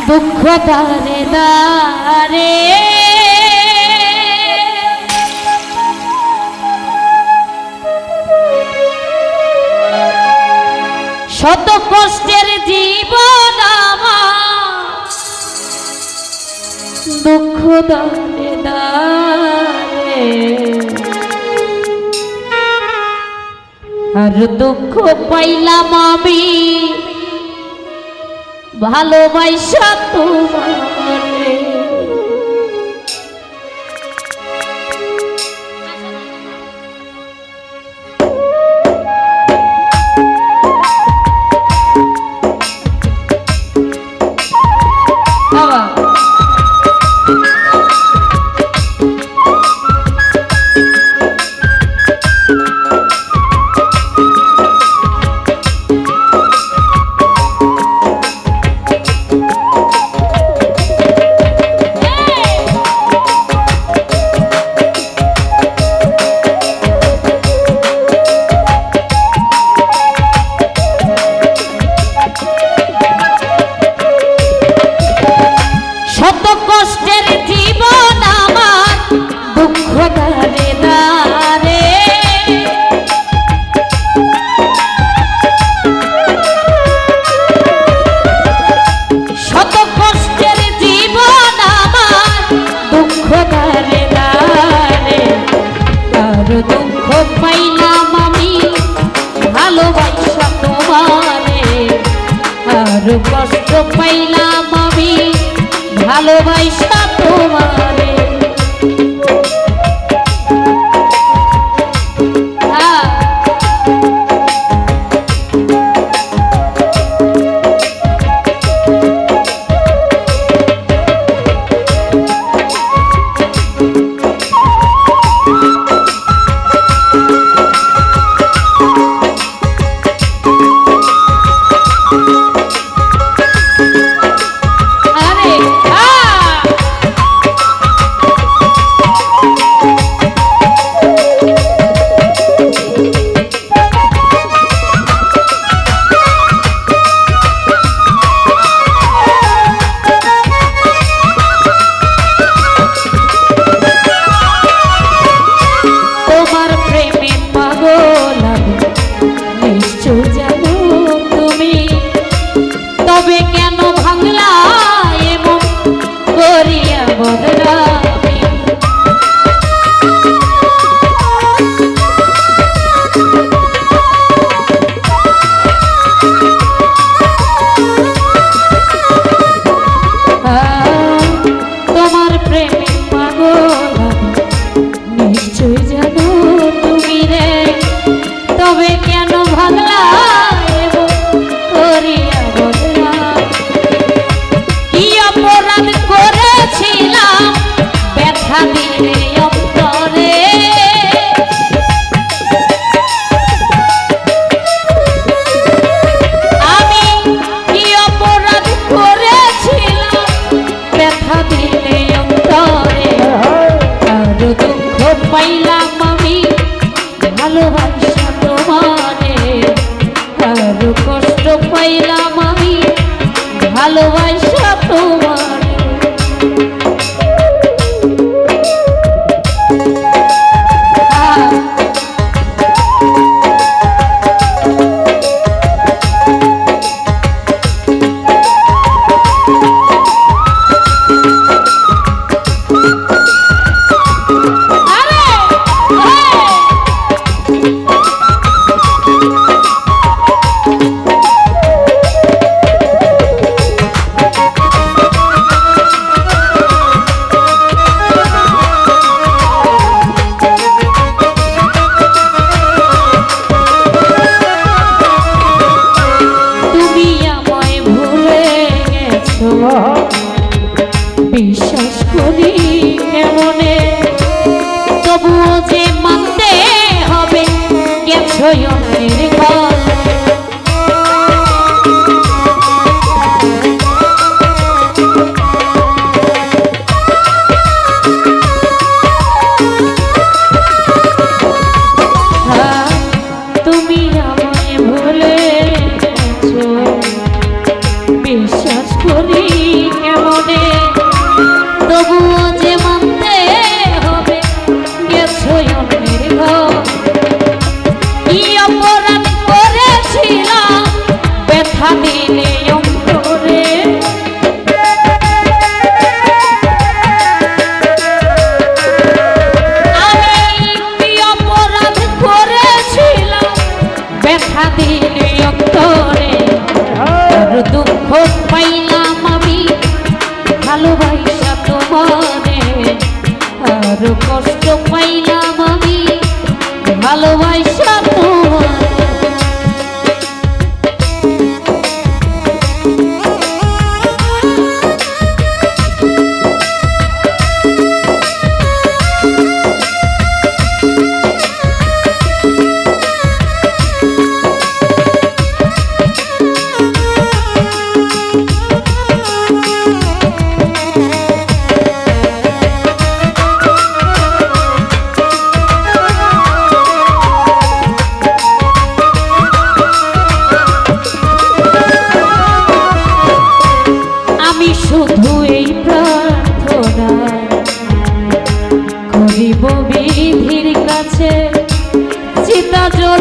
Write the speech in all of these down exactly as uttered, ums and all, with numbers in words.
দুঃখ দারে দারে শত কষ্টের জীবন আমার দুঃখ দারে দারে আর দুঃখ পাইলাম আমি ভালোবাসা তোমারে কষ্ট পাইলাম আমি ভালোবাসা তোমারে পাইলাম আমি ভালোবাসা তোমারে আর কষ্ট পাইলাম আমি ভালোবাসা তোমারে বিশ্বাস করি কেমনে তবুও যে মানতে হবে গেছো অন্যের ঘর তুমি আমায় ভুলে গেছো বিশ্বাস করি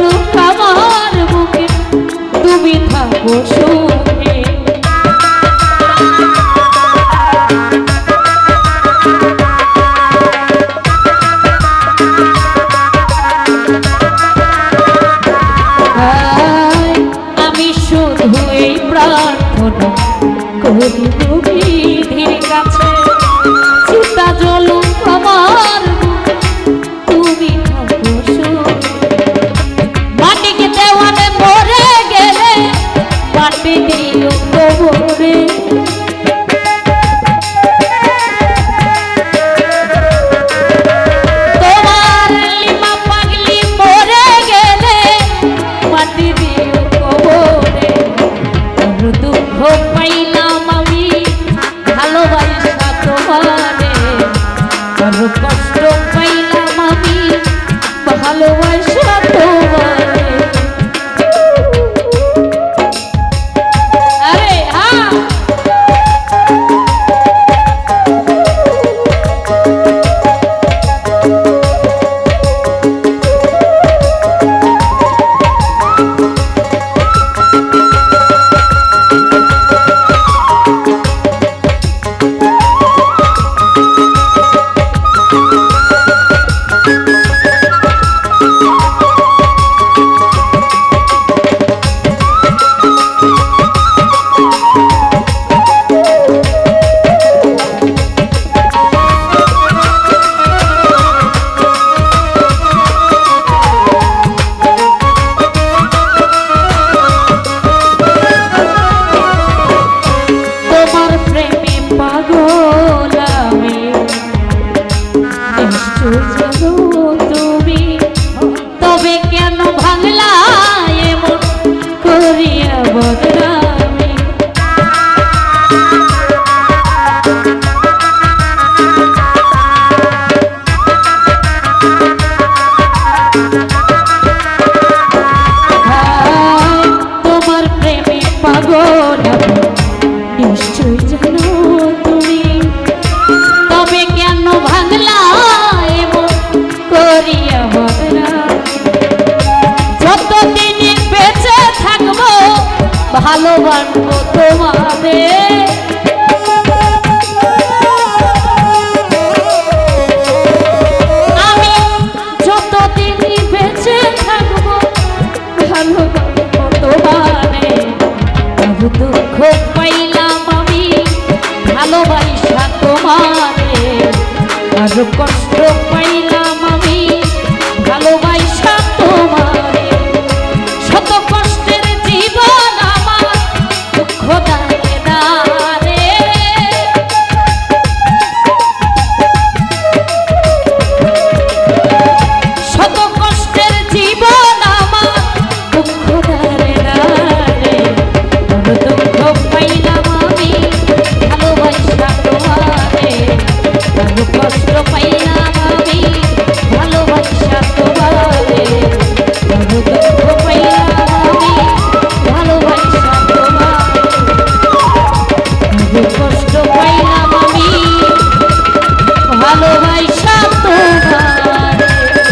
জলুক আমার বুকে তুমি থাকো সুখে। আমি শুধু এই প্রার্থনা করি বিধির কাছে, চিতা জলুক আমার তুমি থাকো সুখে। মাটিকে দেওয়ালে মরে গেলে মাটি দিও কবরে, তোমার লিমা পাগলি মরে গেলে মাটি দিও কবরে। বড় দুঃখ পাইলাম আমি ভালোবাসা তোমারে, বড় কষ্ট পাইলাম আমি ভালোবাসা তোমারে। আরে হ্যাঁ তুমি, তবে কেন ভাঙলা এমন করিয়া বদনামি। তোমার প্রেমে পাগল নিশ্চয় জানো তুমি, তবে কেন ভাঙলা যতদিন বেঁচে থাকবো ভালোবাসবো তোমাদের। আমি যতদিন বেঁচে থাকবো ভালোবাসবো তোমাদের। দুঃখ পাইলাম আমি ভালোবাসা তোমাদের, আর কষ্ট পাইলাম আমি ভালোবাসা তোমারে। শত কষ্টের জীবন আমার দুঃখ দাঁড়ে দাঁড়ে, শত কষ্টের জীবন আমার দুঃখ দাঁড়ে দাঁড়ে। দুঃখ পাইলাম আমি ভালোবাসা তোমারে, কষ্ট পাইলাম আমি ভালোবাসা তোমারে। দুঃখ পাইলাম আমি ভালোবাসা তোমারে, কষ্ট পাইলাম আমি ভালোবাসা তোমারে।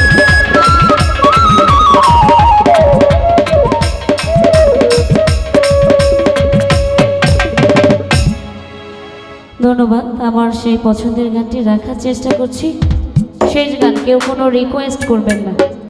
ধন্যবাদ। আমার সেই পছন্দের গানটি রাখার চেষ্টা করছি। শেষ গান, কেউ কোনো রিকোয়েস্ট করবেন না।